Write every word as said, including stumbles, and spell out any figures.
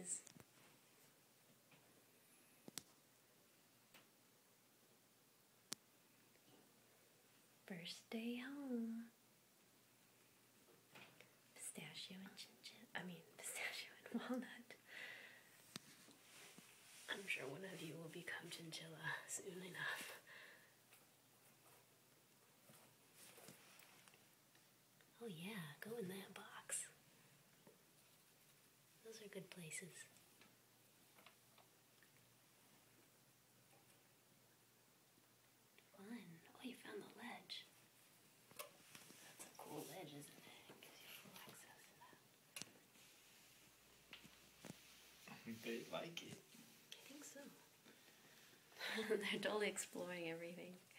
days. First day home. Pistachio and chinchilla. I mean, pistachio and walnut. I'm sure one of you will become chinchilla soon enough. Oh yeah, go in that box. Those are good places. Fun. Oh, you found the ledge. That's a cool ledge, isn't it? It gives you full access to that. They like it. I think so. They're totally exploring everything.